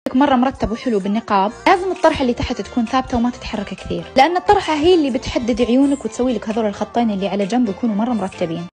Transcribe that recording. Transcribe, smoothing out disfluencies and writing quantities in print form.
مرة مرتب وحلو بالنقاب، لازم الطرحة اللي تحت تكون ثابتة وما تتحرك كثير، لأن الطرحة هي اللي بتحدد عيونك وتسوي لك هذول الخطين اللي على جنب يكونوا مرة مرتبين.